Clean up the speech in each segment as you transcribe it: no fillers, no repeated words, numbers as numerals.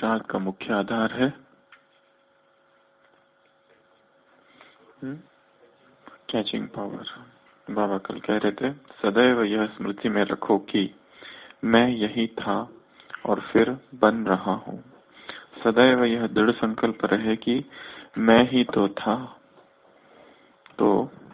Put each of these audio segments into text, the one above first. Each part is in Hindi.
पुरुषार्थ का मुख्य आधार है कैचिंग पावर। बाबा कल कह रहे थे, सदैव यह स्मृति में रखो कि मैं यही था और फिर बन रहा हूँ। सदैव यह दृढ़ संकल्प रहे कि मैं ही तो था। तो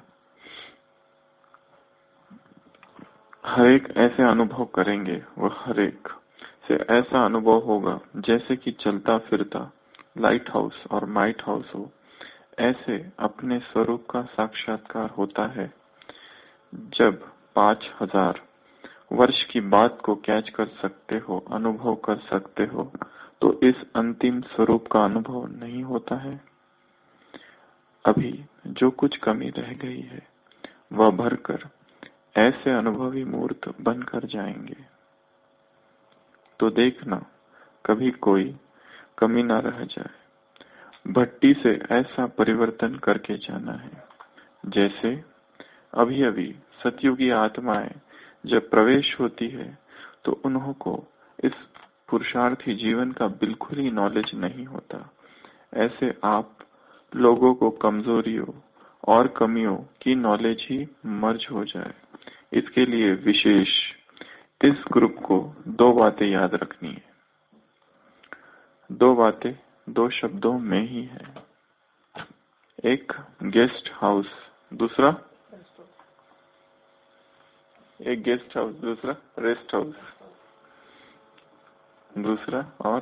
हर एक ऐसे अनुभव करेंगे, वो हर एक से ऐसा अनुभव होगा जैसे कि चलता फिरता लाइट हाउस और माइट हाउस हो। ऐसे अपने स्वरूप का साक्षात्कार होता है। जब 5000 वर्ष की बात को कैच कर सकते हो, अनुभव कर सकते हो, तो इस अंतिम स्वरूप का अनुभव नहीं होता है। अभी जो कुछ कमी रह गई है वह भरकर ऐसे अनुभवी मूर्त बनकर जाएंगे। तो देखना कभी कोई कमी ना रह जाए। भट्टी से ऐसा परिवर्तन करके जाना है जैसे अभी अभी सतयुगी आत्माएं जब प्रवेश होती है तो उन्हों को इस पुरुषार्थी जीवन का बिल्कुल ही नॉलेज नहीं होता। ऐसे आप लोगों को कमजोरियों और कमियों की नॉलेज ही मर्ज हो जाए। इसके लिए विशेष इस ग्रुप को 2 बातें याद रखनी है। 2 बातें 2 शब्दों में ही है। एक गेस्ट हाउस, दूसरा एक गेस्ट हाउस, दूसरा रेस्ट हाउस, दूसरा और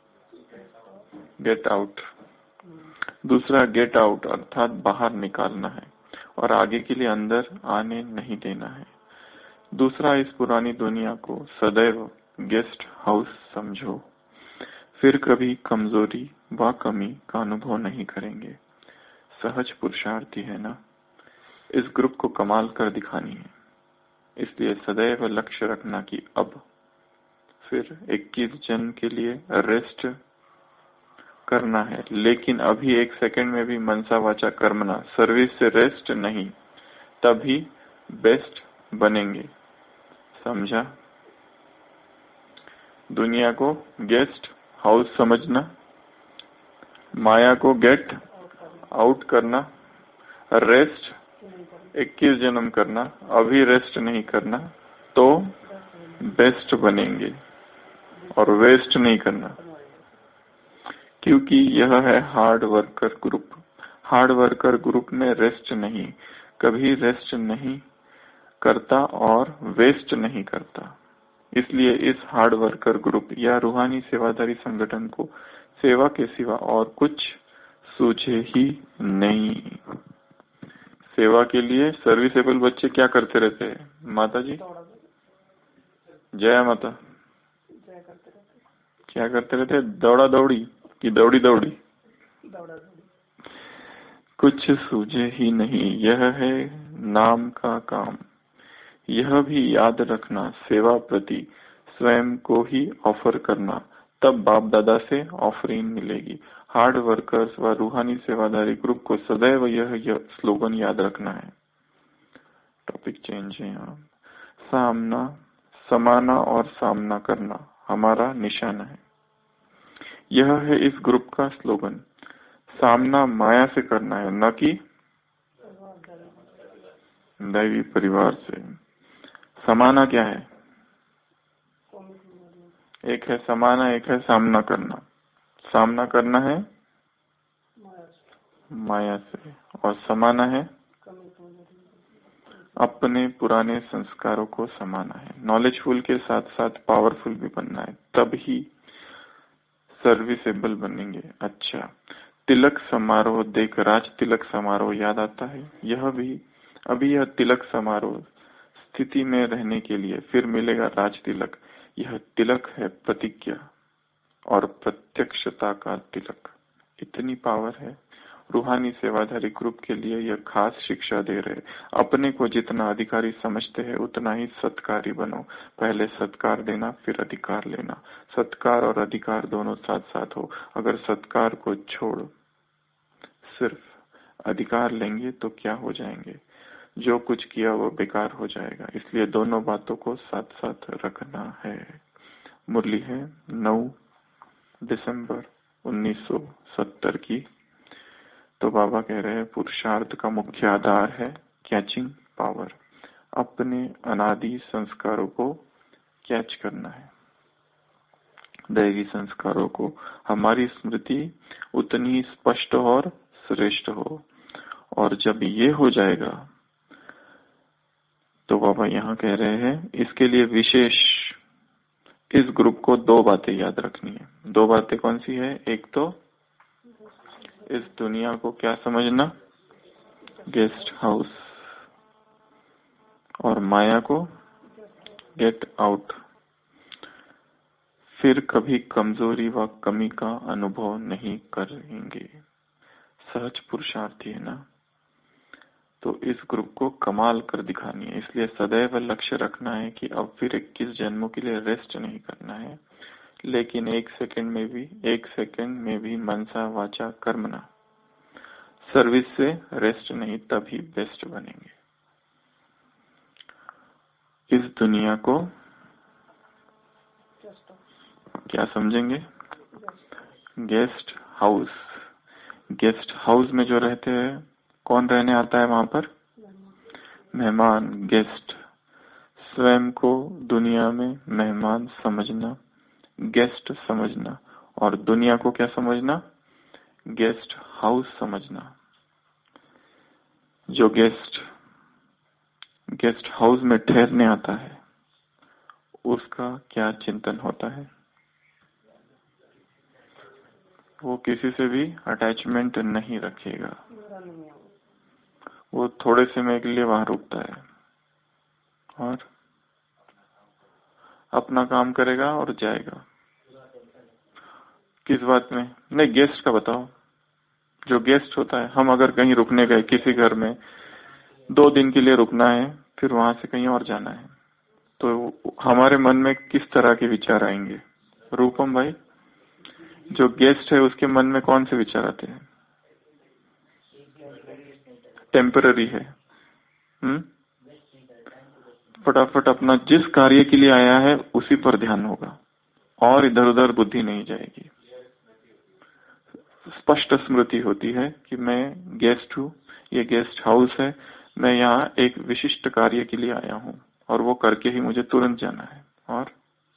गेट आउट। दूसरा गेट आउट अर्थात बाहर निकालना है और आगे के लिए अंदर आने नहीं देना है। दूसरा, इस पुरानी दुनिया को सदैव गेस्ट हाउस समझो, फिर कभी कमजोरी व कमी का अनुभव नहीं करेंगे। सहज पुरुषार्थी है ना, इस ग्रुप को कमाल कर दिखानी है। इसलिए सदैव लक्ष्य रखना कि अब फिर 21 जन्म के लिए रेस्ट करना है, लेकिन अभी 1 सेकंड में भी मनसा वाचा कर्मना सर्विस से रेस्ट नहीं, तभी बेस्ट बनेंगे। समझा? दुनिया को गेस्ट हाउस समझना, माया को गेट आउट करना, रेस्ट 21 जन्म करना, अभी रेस्ट नहीं करना, तो बेस्ट बनेंगे और वेस्ट नहीं करना। क्योंकि यह है hard worker group. Hard worker group में रेस्ट नहीं, कभी रेस्ट नहीं करता और वेस्ट नहीं करता। इसलिए इस हार्ड वर्कर ग्रुप या रूहानी सेवादारी संगठन को सेवा के सिवा और कुछ सूझे ही नहीं। सेवा के लिए सर्विसेबल बच्चे क्या करते रहते हैं? माता जी जय माता, क्या करते रहते? दौड़ा दौड़ी कि दौड़ी दौड़ी? कुछ सूझे ही नहीं। यह है नाम का काम। यह भी याद रखना, सेवा प्रति स्वयं को ही ऑफर करना, तब बाप दादा से ऑफरिंग मिलेगी। हार्ड वर्कर्स व रूहानी सेवादारी ग्रुप को सदैव यह स्लोगन याद रखना है। टॉपिक चेंज है यहाँ। सामना, समाना और सामना करना हमारा निशाना है। यह है इस ग्रुप का स्लोगन। सामना माया से करना है, न कि दैवी परिवार से। समाना क्या है? एक है समाना, एक है सामना करना। सामना करना है माया से और समाना है अपने पुराने संस्कारों को समाना है। नॉलेजफुल के साथ साथ पावरफुल भी बनना है, तब ही सर्विसेबल बनेंगे। अच्छा, तिलक समारोह देख राज तिलक समारोह याद आता है। यह भी अभी यह तिलक समारोह स्थिति में रहने के लिए, फिर मिलेगा राज तिलक। यह तिलक है प्रतिज्ञा और प्रत्यक्षता का तिलक। इतनी पावर है। रूहानी सेवाधारी ग्रुप के लिए यह खास शिक्षा दे रहे। अपने को जितना अधिकारी समझते हैं उतना ही सत्कारी बनो। पहले सत्कार देना, फिर अधिकार लेना। सत्कार और अधिकार दोनों साथ साथ हो। अगर सत्कार को छोड़ सिर्फ अधिकार लेंगे तो क्या हो जाएंगे? जो कुछ किया वो बेकार हो जाएगा। इसलिए दोनों बातों को साथ साथ रखना है। मुरली है 9 दिसंबर 1970 की। तो बाबा कह रहे हैं पुरुषार्थ का मुख्य आधार है कैचिंग पावर, अपने अनादि संस्कारों को कैच करना है, दैवी संस्कारों को, हमारी स्मृति उतनी स्पष्ट और श्रेष्ठ हो। और जब ये हो जाएगा तो बाबा यहाँ कह रहे हैं इसके लिए विशेष इस ग्रुप को 2 बातें याद रखनी है। 2 बातें कौन सी है? एक तो इस दुनिया को क्या समझना, गेस्ट हाउस, और माया को गेट आउट। फिर कभी कमजोरी व कमी का अनुभव नहीं करेंगे। सहज पुरुषार्थी है ना, तो इस ग्रुप को कमाल कर दिखानी है। इसलिए सदैव लक्ष्य रखना है कि अब फिर 21 जन्मों के लिए रेस्ट नहीं करना है, लेकिन 1 सेकंड में भी मनसा वाचा कर्मणा, सर्विस से रेस्ट नहीं, तभी बेस्ट बनेंगे। इस दुनिया को क्या समझेंगे? Guest house. गेस्ट हाउस में जो रहते हैं, कौन रहने आता है वहां पर? मेहमान, गेस्ट। स्वयं को दुनिया में मेहमान समझना, गेस्ट समझना, और दुनिया को क्या समझना? गेस्ट हाउस समझना। जो गेस्ट हाउस में ठहरने आता है उसका क्या चिंतन होता है? वो किसी से भी अटैचमेंट नहीं रखेगा, वो थोड़े समय के लिए वहां रुकता है और अपना काम करेगा और जाएगा। किस बात में? नहीं, गेस्ट का बताओ। जो गेस्ट होता है, हम अगर कहीं रुकने गए किसी घर में, 2 दिन के लिए रुकना है, फिर वहां से कहीं और जाना है, तो हमारे मन में किस तरह के विचार आएंगे? रूपम भाई, जो गेस्ट है उसके मन में कौन से विचार आते हैं? टेम्पररी है। फटाफट अपना जिस कार्य के लिए आया है उसी पर ध्यान होगा और इधर उधर बुद्धि नहीं जाएगी। स्पष्ट स्मृति होती है कि मैं गेस्ट हूँ, ये गेस्ट हाउस है, मैं यहाँ एक विशिष्ट कार्य के लिए आया हूँ और वो करके ही मुझे तुरंत जाना है। और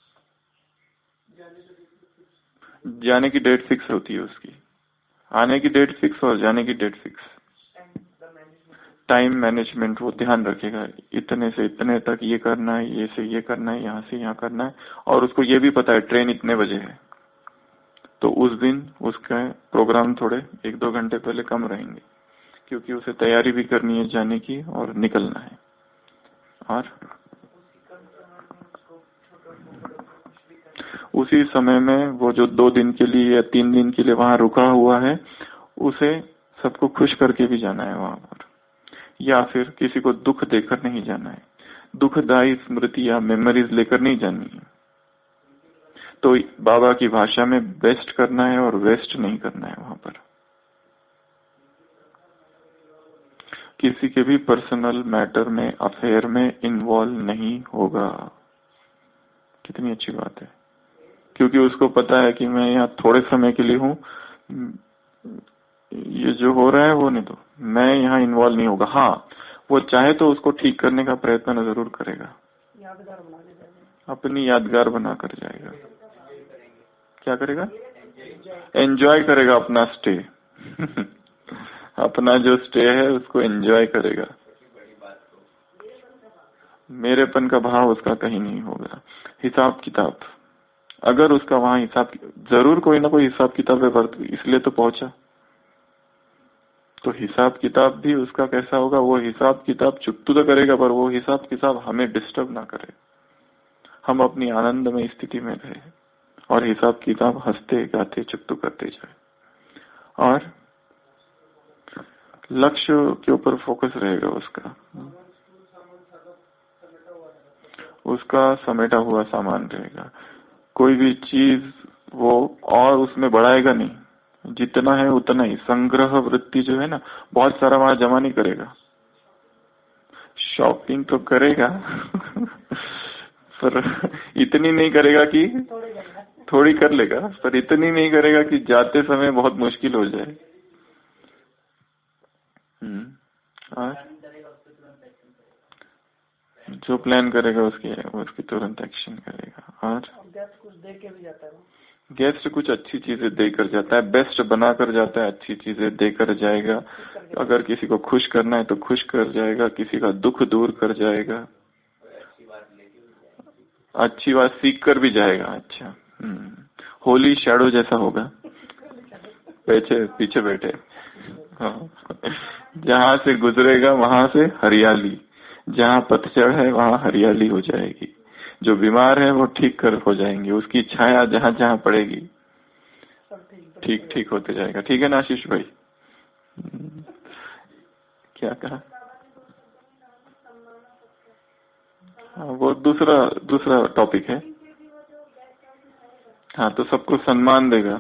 जाने की डेट फिक्स होती है उसकी, आने की डेट फिक्स और जाने की डेट फिक्स। टाइम मैनेजमेंट वो ध्यान रखेगा, इतने से इतने तक ये करना है, ये से ये करना है, यहाँ से यहाँ करना है, और उसको ये भी पता है ट्रेन इतने बजे है, तो उस दिन उसका प्रोग्राम थोड़े 1-2 घंटे पहले कम रहेंगे, क्योंकि उसे तैयारी भी करनी है जाने की और निकलना है। और उसी समय में वो जो 2 दिन के लिए या 3 दिन के लिए वहां रुका हुआ है, उसे सबको खुश करके भी जाना है वहां पर, या फिर किसी को दुख देकर नहीं जाना है, दुखदायी स्मृति या मेमोरीज लेकर नहीं जानी है। तो बाबा की भाषा में बेस्ट करना है और वेस्ट नहीं करना है। वहां पर किसी के भी पर्सनल मैटर में, अफेयर में इन्वॉल्व नहीं होगा। कितनी अच्छी बात है, क्योंकि उसको पता है कि मैं यहाँ थोड़े समय के लिए हूँ, ये जो हो रहा है वो नहीं, तो मैं यहाँ इन्वॉल्व नहीं होगा। हाँ, वो चाहे तो उसको ठीक करने का प्रयत्न जरूर करेगा, अपनी यादगार बनाकर जाएगा। क्या करेगा? एंजॉय करेगा अपना स्टे अपना जो स्टे है उसको एंजॉय करेगा। मेरेपन का भाव उसका कहीं नहीं होगा। हिसाब किताब, अगर उसका वहां हिसाब, जरूर कोई ना कोई हिसाब किताब है, इसलिए तो पहुंचा, तो हिसाब किताब भी उसका कैसा होगा? वो हिसाब किताब चुप्तू तो करेगा, पर वो हिसाब किताब हमें डिस्टर्ब ना करे, हम अपनी आनंद में स्थिति में रहे और हिसाब किताब हंसते गाते चुप्तू करते जाए। और लक्ष्य के ऊपर फोकस रहेगा उसका समेटा हुआ सामान रहेगा। कोई भी चीज वो और उसमें बढ़ाएगा नहीं, जितना है उतना ही। संग्रह वृत्ति जो है ना, बहुत सारा वहां जमा नहीं करेगा। शॉपिंग तो करेगा पर इतनी नहीं करेगा कि थोड़ी कर लेगा, पर इतनी नहीं करेगा कि जाते समय बहुत मुश्किल हो जाए। और जो प्लान करेगा उसकी तुरंत एक्शन करेगा। और कुछ दे के भी जाता है, गेस्ट कुछ अच्छी चीजें देकर जाता है, बेस्ट बनाकर जाता है, अच्छी चीजें देकर जाएगा। अगर किसी को खुश करना है तो खुश कर जाएगा, किसी का दुख दूर कर जाएगा, अच्छी बात सीख कर भी जाएगा। अच्छा, होली शैडो जैसा होगा, पीछे पीछे बैठे। हाँ, जहाँ से गुजरेगा वहां से हरियाली, जहाँ पतझड़ है वहाँ हरियाली हो जाएगी। जो बीमार है वो ठीक कर हो जाएंगे, उसकी छाया जहाँ जहाँ पड़ेगी ठीक ठीक होते जाएगा। ठीक है ना आशीष भाई? क्या कहा? हाँ, वो दूसरा टॉपिक है। हाँ, तो सबको सम्मान देगा।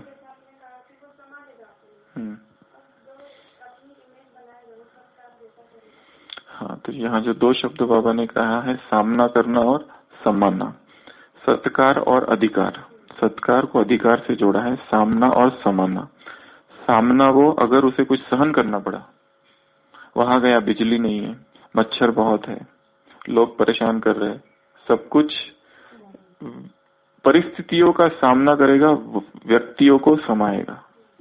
हाँ, तो यहाँ जो दो शब्द बाबा ने कहा है, सामना करना और सम्मानना, सत्कार और अधिकार। सत्कार को अधिकार से जोड़ा है, सामना और सम्मानना। सामना वो अगर उसे कुछ सहन करना पड़ा, वहां गया बिजली नहीं है, मच्छर बहुत है, लोग परेशान कर रहे हैं, सब कुछ परिस्थितियों का सामना करेगा, व्यक्तियों को समाएगा,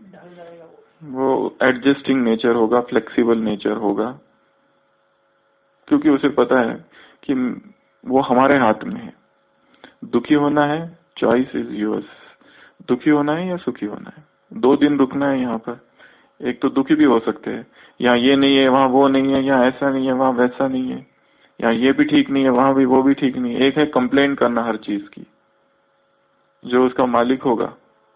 वो एडजस्टिंग नेचर होगा, फ्लेक्सिबल नेचर होगा, क्योंकि उसे पता है कि वो हमारे हाथ में है। दुखी होना है, चॉइस इज योर्स। दुखी होना है या सुखी होना है, 2 दिन रुकना है यहाँ पर। एक तो दुखी भी हो सकते हैं, यहाँ ये नहीं है, वहाँ वो नहीं है, यहाँ ऐसा नहीं है, वहाँ वैसा नहीं है, यहाँ ये भी ठीक नहीं है, वहाँ भी वो भी ठीक नहीं है। एक है कंप्लेंट करना हर चीज की। जो उसका मालिक होगा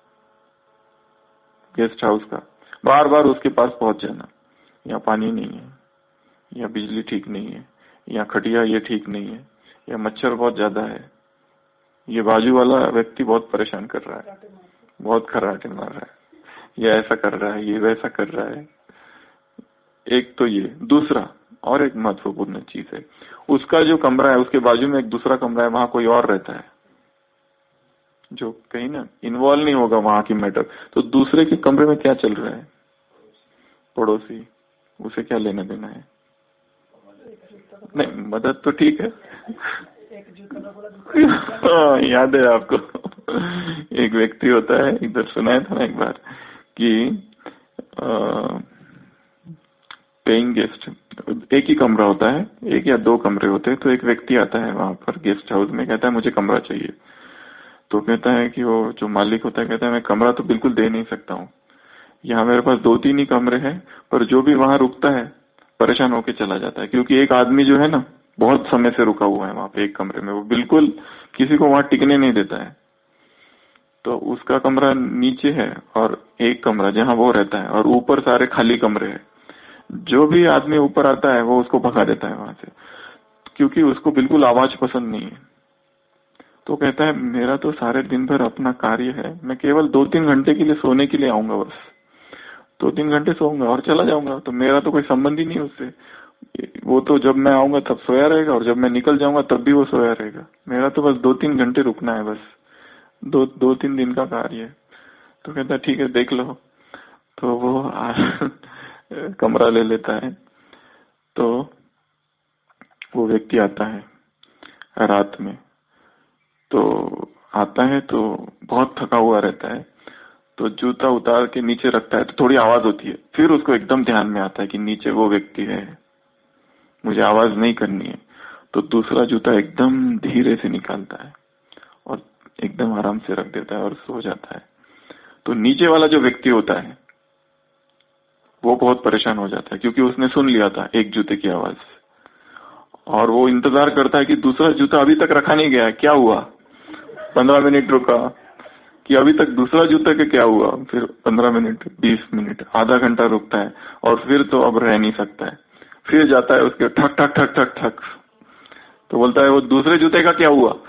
गेस्ट हाउस का, बार बार उसके पास पहुंच जाना, यहाँ पानी नहीं है, यहाँ बिजली ठीक नहीं है, यहाँ खटिया ये ठीक नहीं है, यहाँ मच्छर बहुत ज्यादा है, ये बाजू वाला व्यक्ति बहुत परेशान कर रहा है, बहुत खर्राटे मार रहा है, ये ऐसा कर रहा है, ये वैसा कर रहा है। एक तो ये। दूसरा और एक महत्वपूर्ण चीज है, उसका जो कमरा है उसके बाजू में एक दूसरा कमरा है, वहां कोई और रहता है जो कहीं ना इन्वॉल्व नहीं होगा वहां की मैटर। तो दूसरे के कमरे में क्या चल रहा है, पड़ोसी, उसे क्या लेना देना है? नहीं, मदद तो ठीक है। हाँ, याद है आपको? एक व्यक्ति होता है, इधर सुनाया था ना एक बार कि पेइंग गेस्ट, एक ही कमरा होता है, 1 या 2 कमरे होते हैं। तो एक व्यक्ति आता है वहां पर गेस्ट हाउस में, कहता है मुझे कमरा चाहिए। तो कहता है कि वो जो मालिक होता है कहता है मैं कमरा तो बिल्कुल दे नहीं सकता हूँ, यहाँ मेरे पास 2-3 ही कमरे हैं, पर जो भी वहां रुकता है परेशान होके चला जाता है, क्योंकि एक आदमी जो है ना बहुत समय से रुका हुआ है वहां पे एक कमरे में, वो बिल्कुल किसी को वहां टिकने नहीं देता है। तो उसका कमरा नीचे है और एक कमरा जहाँ वो रहता है, और ऊपर सारे खाली कमरे हैं। जो भी आदमी ऊपर आता है वो उसको भगा देता है वहां से, क्योंकि उसको बिल्कुल आवाज पसंद नहीं है। तो कहता है मेरा तो सारे दिन भर अपना कार्य है, मैं केवल 2-3 घंटे के लिए सोने के लिए आऊंगा, बस 2-3 घंटे सोऊंगा और चला जाऊंगा, तो मेरा तो कोई संबंध ही नहीं उससे। वो तो जब मैं आऊंगा तब सोया रहेगा, और जब मैं निकल जाऊंगा तब भी वो सोया रहेगा। मेरा तो बस 2-3 घंटे रुकना है, बस 2-3 दिन का कार्य है। तो कहता है ठीक है देख लो। तो वो कमरा ले लेता है। तो वो व्यक्ति आता है रात में, तो आता है तो बहुत थका हुआ रहता है, तो जूता उतार के नीचे रखता है तो थोड़ी आवाज होती है। फिर उसको एकदम ध्यान में आता है कि नीचे वो व्यक्ति है, मुझे आवाज नहीं करनी है। तो दूसरा जूता एकदम धीरे से निकालता है और एकदम आराम से रख देता है और सो जाता है। तो नीचे वाला जो व्यक्ति होता है वो बहुत परेशान हो जाता है, क्योंकि उसने सुन लिया था एक जूते की आवाज, और वो इंतजार करता है कि दूसरा जूता अभी तक रखा नहीं गया, क्या हुआ। 15 मिनट रुका कि अभी तक दूसरा जूता का क्या हुआ, फिर 15 मिनट, 20 मिनट, आधा घंटा रुकता है, और फिर तो अब रह नहीं सकता है। फिर जाता है उसके ठक ठक ठक ठक ठक, तो बोलता है वो दूसरे जूते का क्या हुआ।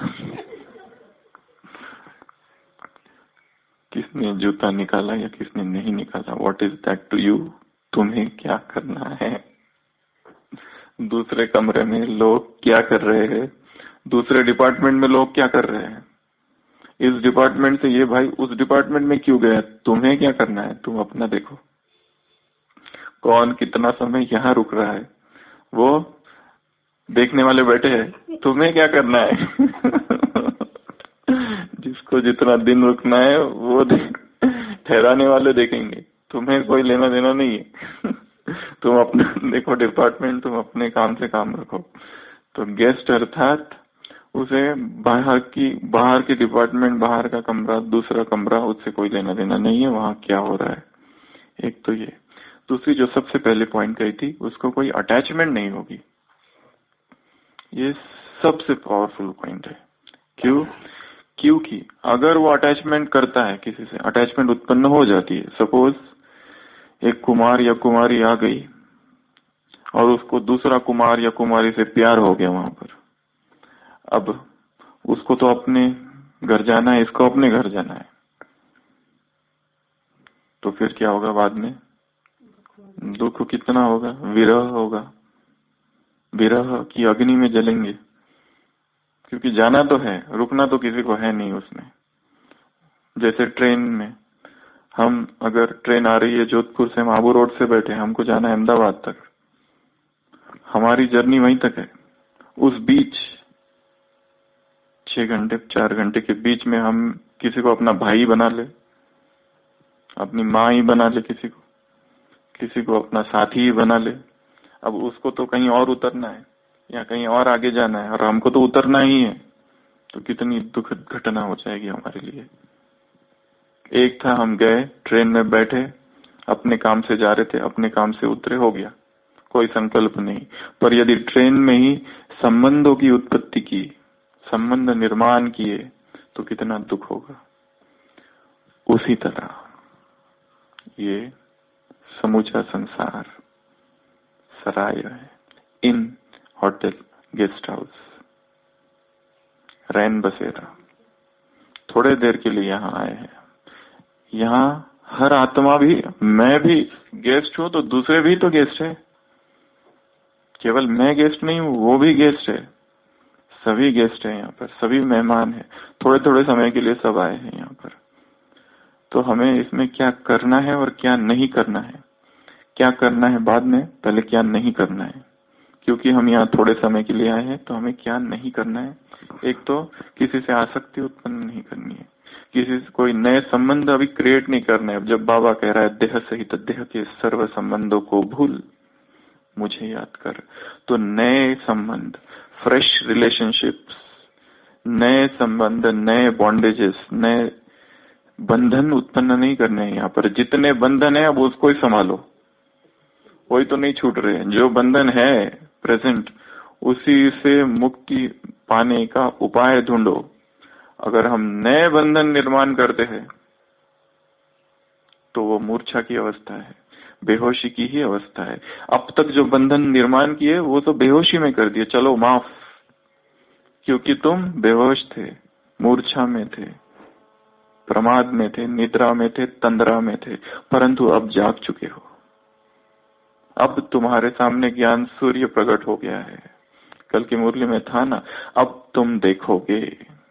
किसने जूता निकाला या किसने नहीं निकाला, what is that to you. तुम्हें क्या करना है। दूसरे कमरे में लोग क्या कर रहे हैं, दूसरे डिपार्टमेंट में लोग क्या कर रहे हैं, इस डिपार्टमेंट से ये भाई उस डिपार्टमेंट में क्यों गया, तुम्हें क्या करना है, तुम अपना देखो। कौन कितना समय यहाँ रुक रहा है वो देखने वाले बैठे हैं, तुम्हें क्या करना है। जिसको जितना दिन रुकना है वो ठहराने वाले देखेंगे, तुम्हें कोई लेना देना नहीं है। तुम अपना देखो डिपार्टमेंट, तुम अपने काम से काम रखो। तो गेस्ट अर्थात उसे बाहर की डिपार्टमेंट, बाहर का कमरा, दूसरा कमरा, उससे कोई लेना देना नहीं है, वहां क्या हो रहा है। एक तो ये। दूसरी जो सबसे पहले पॉइंट कही थी, उसको कोई अटैचमेंट नहीं होगी। ये सबसे पावरफुल पॉइंट है। क्योंकि अगर वो अटैचमेंट करता है किसी से, अटैचमेंट उत्पन्न हो जाती है। सपोज एक कुमार या कुमारी आ गई और उसको दूसरा कुमार या कुमारी से प्यार हो गया वहां पर। अब उसको तो अपने घर जाना है, इसको अपने घर जाना है। तो फिर क्या होगा बाद में, दुख कितना होगा, विरह होगा। विरह की अग्नि में जलेंगे, क्योंकि जाना तो है, रुकना तो किसी को है नहीं उसमें। जैसे ट्रेन में हम, अगर ट्रेन आ रही है जोधपुर से, हम आबू रोड से बैठे, हमको जाना है अहमदाबाद तक, हमारी जर्नी वहीं तक है। उस बीच 6 घंटे 4 घंटे के बीच में हम किसी को अपना भाई बना ले, अपनी माँ ही बना ले, किसी को अपना साथी ही बना ले। अब उसको तो कहीं और उतरना है या कहीं और आगे जाना है, और हमको तो उतरना ही है। तो कितनी दुखद घटना हो जाएगी हमारे लिए। एक था, हम गए, ट्रेन में बैठे, अपने काम से जा रहे थे, अपने काम से उतरे, हो गया, कोई संकल्प नहीं। पर यदि ट्रेन में ही संबंधों की उत्पत्ति की, संबंध निर्माण किए, तो कितना दुख होगा। उसी तरह ये समूचा संसार सराय है, इन होटल, गेस्ट हाउस, रैन बसेरा, थोड़े देर के लिए यहाँ आए हैं। यहाँ हर आत्मा भी, मैं भी गेस्ट हूं तो दूसरे भी तो गेस्ट है। केवल मैं गेस्ट नहीं हूँ, वो भी गेस्ट है। सभी गेस्ट है यहाँ पर, सभी मेहमान है। थोड़े थोड़े समय के लिए सब आए हैं यहाँ पर। तो हमें इसमें क्या करना है और क्या नहीं करना है, क्या करना है बाद में, पहले क्या नहीं करना है। क्योंकि हम यहाँ थोड़े समय के लिए आए हैं, तो हमें क्या नहीं करना है। एक तो किसी से आसक्ति उत्पन्न नहीं करनी है, किसी से कोई नए संबंध अभी क्रिएट नहीं करना है। जब बाबा कह रहा है देह सहित देह के सर्व संबंधों को भूल, मुझे याद कर, तो नए संबंध, फ्रेश रिलेशनशिप्स, नए संबंध, नए बॉन्डेजेस, नए बंधन उत्पन्न नहीं करने हैं यहाँ पर। जितने बंधन है अब उसको ही संभालो, कोई तो नहीं छूट रहे। जो बंधन है प्रेजेंट, उसी से मुक्ति पाने का उपाय ढूंढो। अगर हम नए बंधन निर्माण करते हैं तो वो मूर्छा की अवस्था है, बेहोशी की ही अवस्था है। अब तक जो बंधन निर्माण किए वो तो बेहोशी में कर दिए, चलो माफ, क्योंकि तुम बेहोश थे, मूर्छा में थे, प्रमाद में थे, निद्रा में थे, तंद्रा में थे। परंतु अब जाग चुके हो, अब तुम्हारे सामने ज्ञान सूर्य प्रकट हो गया है। कल की मुरली में था ना, अब तुम देखोगे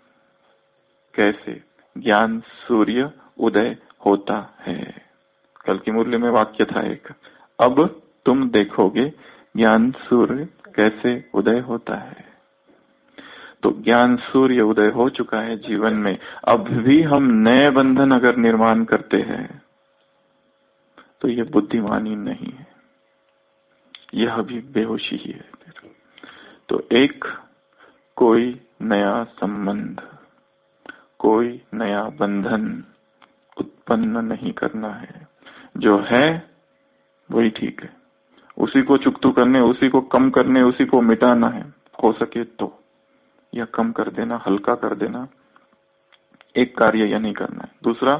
कैसे ज्ञान सूर्य उदय होता है। कल की मुरली में वाक्य था एक, अब तुम देखोगे ज्ञान सूर्य कैसे उदय होता है। तो ज्ञान सूर्य उदय हो चुका है जीवन में। अब भी हम नए बंधन अगर निर्माण करते हैं तो ये बुद्धिमानी नहीं है, यह भी बेहोशी ही है। तो एक, कोई नया संबंध, कोई नया बंधन उत्पन्न नहीं करना है। जो है वही ठीक है, उसी को चुकतू करने, उसी को कम करने, उसी को मिटाना है, हो सके तो, या कम कर देना, हल्का कर देना। एक कार्य यह नहीं करना है। दूसरा,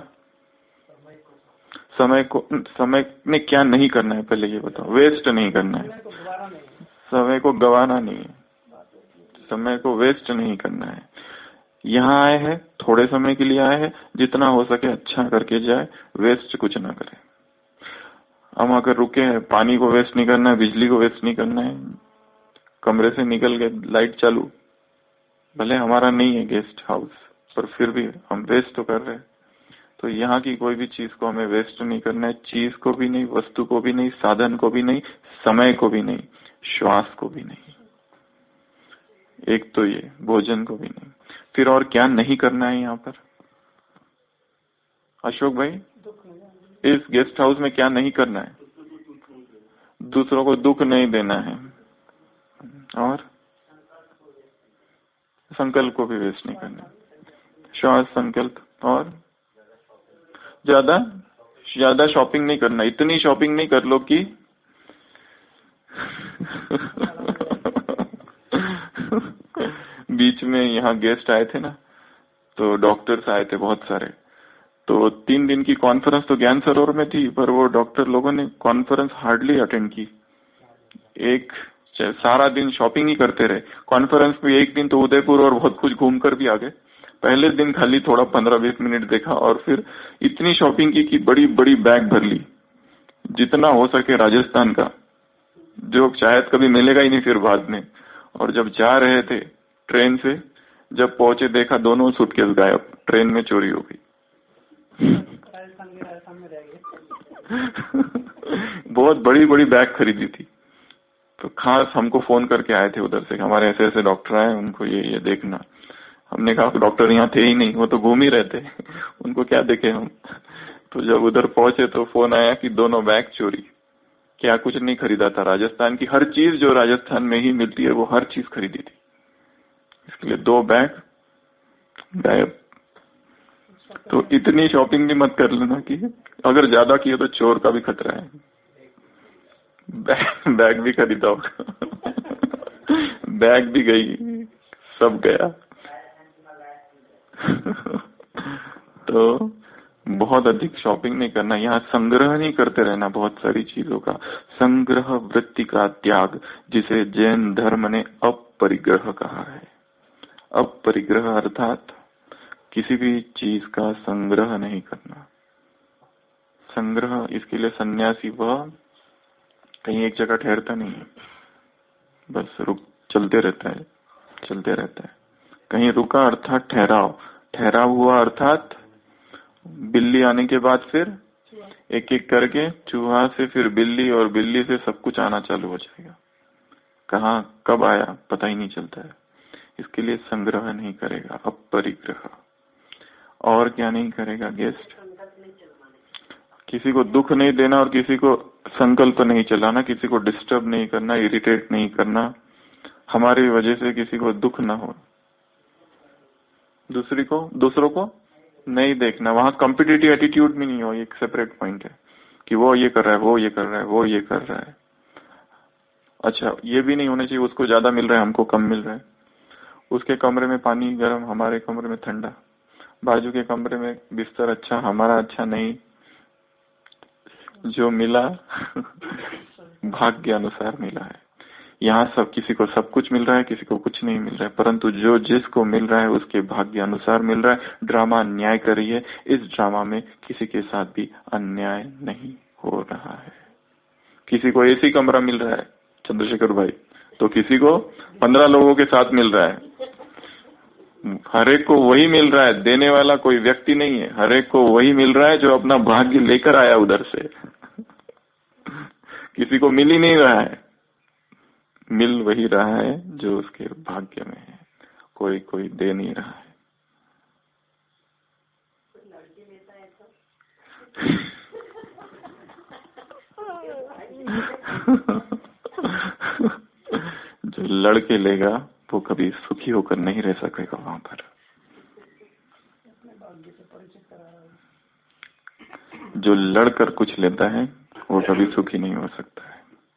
समय में क्या नहीं करना है, पहले ये बताओ। वेस्ट नहीं करना है, समय को गवाना नहीं है, समय को वेस्ट नहीं करना है। यहाँ आए हैं, थोड़े समय के लिए आए हैं, जितना हो सके अच्छा करके जाए, वेस्ट कुछ ना करें। हम अगर रुके हैं, पानी को वेस्ट नहीं करना है, बिजली को वेस्ट नहीं करना है, कमरे से निकल गए, लाइट चालू, भले हमारा नहीं है गेस्ट हाउस, पर फिर भी हम वेस्ट तो कर रहे हैं। तो यहाँ की कोई भी चीज को हमें वेस्ट नहीं करना है, चीज को भी नहीं, वस्तु को भी नहीं, साधन को भी नहीं, समय को भी नहीं, श्वास को भी नहीं, एक तो ये भोजन को भी नहीं। फिर और क्या नहीं करना है यहाँ पर अशोक भाई? इस गेस्ट हाउस में क्या नहीं करना है? दूसरों को दुख नहीं देना है, और संकल्प को भी वेस्ट नहीं करना, श्वास, संकल्प, और ज्यादा ज्यादा शॉपिंग नहीं करना। इतनी शॉपिंग नहीं कर लो कि बीच में यहाँ गेस्ट आए थे ना, तो डॉक्टर्स आए थे बहुत सारे, तो 3 दिन की कॉन्फ्रेंस तो ज्ञान सरोवर में थी, पर वो डॉक्टर लोगों ने कॉन्फ्रेंस हार्डली अटेंड की। एक सारा दिन शॉपिंग ही करते रहे। कॉन्फ्रेंस में एक दिन तो उदयपुर और बहुत कुछ घूम कर भी आ गए। पहले दिन खाली थोड़ा 15-20 मिनट देखा, और फिर इतनी शॉपिंग की कि बड़ी बड़ी बैग भर ली, जितना हो सके राजस्थान का, जो शायद कभी मिलेगा ही नहीं फिर बाद में। और जब जा रहे थे ट्रेन से, जब पहुंचे देखा दोनों सूटकेस गायब, ट्रेन में चोरी हो गई। बहुत बड़ी बड़ी बैग खरीदी थी, तो खास हमको फोन करके आए थे उधर से, हमारे ऐसे ऐसे डॉक्टर आए, उनको ये देखना। हमने कहा डॉक्टर यहाँ थे ही नहीं, वो तो घूम ही रहे थे, उनको क्या देखे हम। तो जब उधर पहुंचे तो फोन आया कि दोनों बैग चोरी। क्या कुछ नहीं खरीदा था, राजस्थान की हर चीज जो राजस्थान में ही मिलती है वो हर चीज खरीदी थी, इसके लिए 2 बैग गायब। तो इतनी शॉपिंग भी मत कर लेना कि अगर ज्यादा किए तो चोर का भी खतरा है। बैग भी खरीदा होगा, बैग भी गई, सब गया। तो बहुत अधिक शॉपिंग नहीं करना, यहाँ संग्रह नहीं करते रहना बहुत सारी चीजों का। संग्रह वृत्ति का त्याग, जिसे जैन धर्म ने अपरिग्रह कहा है। अपरिग्रह अर्थात किसी भी चीज का संग्रह नहीं करना। संग्रह, इसके लिए सन्यासी वह कहीं एक जगह ठहरता नहीं है, बस चलते रहता है, चलते रहता है। कहीं रुका अर्थात ठहराव, ठहराव हुआ अर्थात बिल्ली आने के बाद फिर एक एक करके चूहा से फिर बिल्ली, और बिल्ली से सब कुछ आना चालू हो जाएगा। कहाँ कब आया पता ही नहीं चलता है। इसके लिए संग्रह नहीं करेगा, अपरिग्रह। और क्या नहीं करेगा गेस्ट? किसी को दुख नहीं देना और किसी को संकल्प नहीं चलाना, किसी को डिस्टर्ब नहीं करना, इरिटेट नहीं करना, हमारी वजह से किसी को दुख ना हो। दूसरों को नहीं देखना, वहां कॉम्पिटिटिव एटीट्यूड भी नहीं हो, एक सेपरेट पॉइंट है कि वो ये कर रहा है, वो ये कर रहा है, वो ये कर रहा है। अच्छा, ये भी नहीं होना चाहिए उसको ज्यादा मिल रहा है, हमको कम मिल रहा है। उसके कमरे में पानी गर्म, हमारे कमरे में ठंडा। बाजू के कमरे में बिस्तर अच्छा, हमारा अच्छा नहीं। जो मिला भाग्य अनुसार मिला है। यहाँ सब, किसी को सब कुछ मिल रहा है, किसी को कुछ नहीं मिल रहा है, परंतु जो जिसको मिल रहा है उसके भाग्य अनुसार मिल रहा है। ड्रामा अन्याय कर रही है, इस ड्रामा में किसी के साथ भी अन्याय नहीं हो रहा है। किसी को एसी कमरा मिल रहा है चंद्रशेखर भाई, तो किसी को 15 लोगों के साथ मिल रहा है। हर एक को वही मिल रहा है, देने वाला कोई व्यक्ति नहीं है, हर एक को वही मिल रहा है जो अपना भाग्य लेकर आया उधर से। किसी को मिल ही नहीं रहा है, मिल वही रहा है जो उसके भाग्य में है, कोई दे नहीं रहा है। जो लड़के लेगा वो कभी सुखी होकर नहीं रह सकेगा वहां पर। जो लड़कर कुछ लेता है वो कभी सुखी नहीं हो सकता है।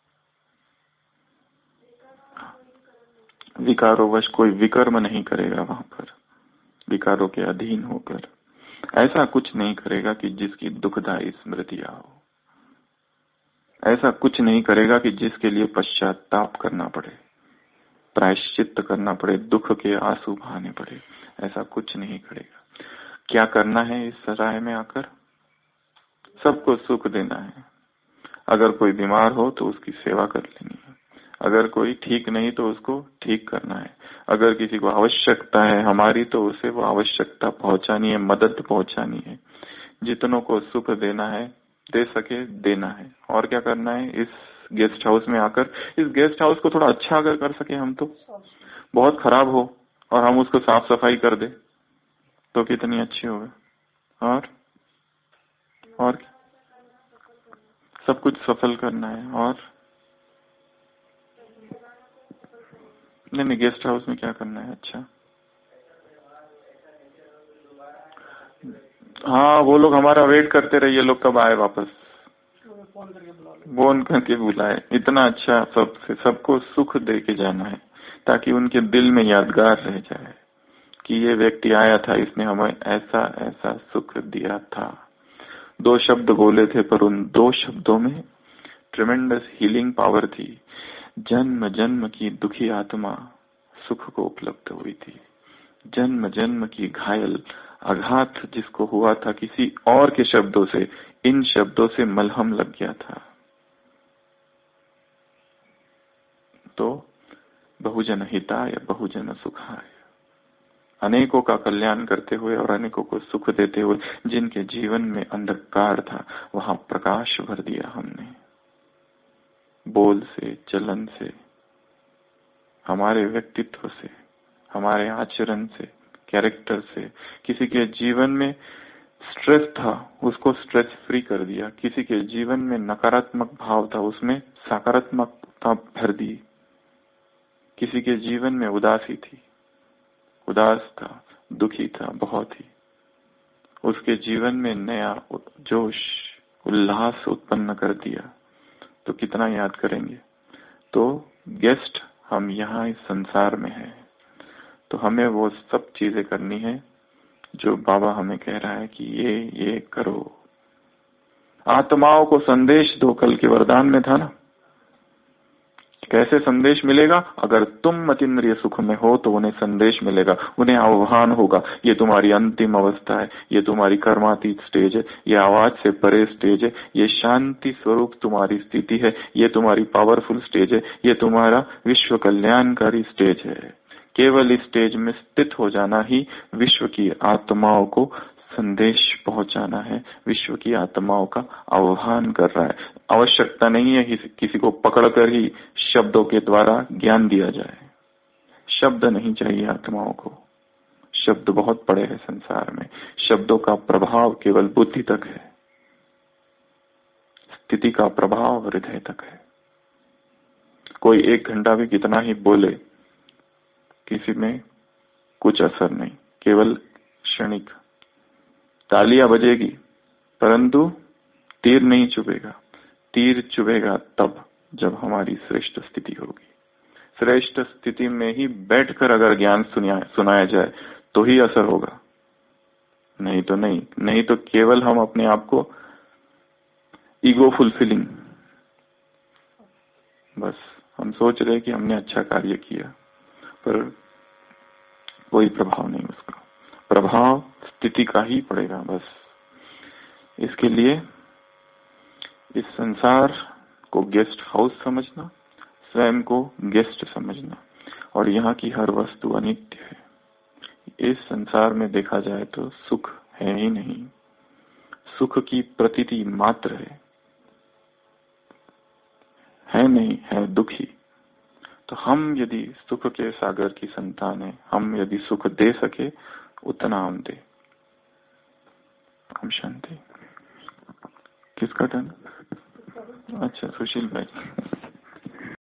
विकारोवश कोई विकर्म नहीं करेगा वहां पर, विकारों के अधीन होकर ऐसा कुछ नहीं करेगा कि जिसकी दुखदायी स्मृतियां हो। ऐसा कुछ नहीं करेगा कि जिसके लिए पश्चाताप करना पड़े, प्रायश्चित करना पड़े, दुख के आंसू बहाने पड़े। ऐसा कुछ नहीं करेगा। क्या करना है इस सराय में आकर? सबको सुख देना है। अगर कोई बीमार हो तो उसकी सेवा कर लेनी है। अगर कोई ठीक नहीं तो उसको ठीक करना है। अगर किसी को आवश्यकता है हमारी तो उसे वो आवश्यकता पहुंचानी है, मदद पहुंचानी है। जितनों को सुख देना है, दे सके देना है। और क्या करना है, इस गेस्ट हाउस में आकर इस गेस्ट हाउस को थोड़ा अच्छा अगर कर सके हम तो, बहुत खराब हो और हम उसको साफ सफाई कर दे तो कितनी अच्छी होगा। और सब कुछ सफल करना है। और नहीं, गेस्ट हाउस में क्या करना है? अच्छा, हाँ, वो लोग हमारा वेट करते रहे, ये लोग कब आए वापस, फोन करके बुलाए। इतना अच्छा सबको सुख दे के जाना है ताकि उनके दिल में यादगार रह जाए कि ये व्यक्ति आया था, इसने हमें ऐसा ऐसा सुख दिया था। 2 शब्द बोले थे पर उन 2 शब्दों में ट्रिमेंडस हीलिंग पावर थी। जन्म जन्म की दुखी आत्मा सुख को उपलब्ध हुई थी। जन्म जन्म की घायल आघात जिसको हुआ था किसी और के शब्दों से, इन शब्दों से मलहम लग गया था। तो बहुजन हिताय बहुजन सुखाय, अनेकों का कल्याण करते हुए और अनेकों को सुख देते हुए, जिनके जीवन में अंधकार था वहां प्रकाश भर दिया हमने। बोल से, चलन से, हमारे व्यक्तित्व से, हमारे आचरण से, कैरेक्टर से। किसी के जीवन में स्ट्रेस था, उसको स्ट्रेस फ्री कर दिया। किसी के जीवन में नकारात्मक भाव था, उसमें सकारात्मकता भर दी। किसी के जीवन में उदासी थी, उदास था, दुखी था बहुत ही, उसके जीवन में नया जोश, उल्लास उत्पन्न कर दिया। तो कितना याद करेंगे। तो गेस्ट हम यहाँ इस संसार में हैं, तो हमें वो सब चीजें करनी है जो बाबा हमें कह रहा है कि ये करो। आत्माओं को संदेश दो, कल के वरदान में था ना। कैसे संदेश मिलेगा? अगर तुम अतीन्द्रिय सुख में हो तो उन्हें संदेश मिलेगा, उन्हें आह्वान होगा, ये तुम्हारी अंतिम अवस्था है, ये तुम्हारी कर्मातीत स्टेज है, ये आवाज से परे स्टेज है, ये शांति स्वरूप तुम्हारी स्थिति है, ये तुम्हारी पावरफुल स्टेज है, ये तुम्हारा विश्व कल्याणकारी स्टेज है। केवल इस स्टेज में स्थित हो जाना ही विश्व की आत्माओं को संदेश पहुंचाना है, विश्व की आत्माओं का आह्वान कर रहा है। आवश्यकता नहीं है किसी को पकड़कर ही शब्दों के द्वारा ज्ञान दिया जाए। शब्द नहीं चाहिए आत्माओं को। शब्द बहुत पड़े हैं संसार में, शब्दों का प्रभाव केवल बुद्धि तक है, स्थिति का प्रभाव हृदय तक है। कोई 1 घंटा भी कितना ही बोले, किसी में कुछ असर नहीं, केवल क्षणिक। तालियां बजेगी परंतु तीर नहीं चुभेगा। तीर चुभेगा तब जब हमारी श्रेष्ठ स्थिति होगी। श्रेष्ठ स्थिति में ही बैठकर अगर ज्ञान सुनाया जाए तो ही असर होगा, नहीं तो नहीं। नहीं तो केवल हम अपने आप को ईगो फुलफिलिंग, बस हम सोच रहे कि हमने अच्छा कार्य किया पर कोई प्रभाव नहीं, उसका प्रभाव स्थिति का ही पड़ेगा बस। इसके लिए इस संसार को गेस्ट हाउस समझना, स्वयं को गेस्ट समझना, और यहाँ की हर वस्तु अनित्य है। इस संसार में देखा जाए तो सुख है ही नहीं, सुख की प्रतीति मात्र है नहीं, है दुखी। तो हम यदि सुख के सागर की संतान है, हम यदि सुख दे सके उतना हम दे। हम शांति। किसका टर्न? अच्छा, सुशील भाई।